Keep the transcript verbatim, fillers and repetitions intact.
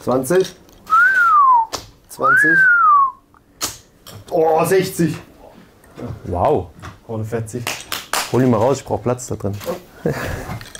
zwanzig. zwanzig. Oh, sechzig. Wow. Ohne vierzig. Hol ihn mal raus, ich brauche Platz da drin.